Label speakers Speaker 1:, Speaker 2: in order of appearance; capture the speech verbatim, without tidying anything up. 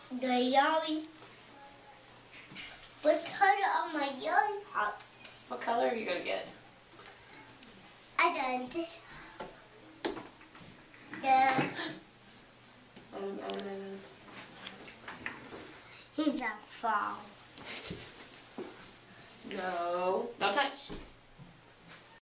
Speaker 1: The yellow. What color are my yellow pots?
Speaker 2: What color are you gonna get?
Speaker 1: I don't. The.
Speaker 2: Um, um,
Speaker 1: He's a frog.
Speaker 2: no, don't touch.